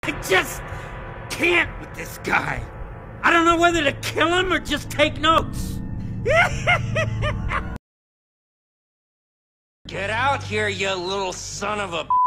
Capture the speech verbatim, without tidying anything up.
I just can't with this guy. I don't know whether to kill him or just take notes. Get out here, you little son of a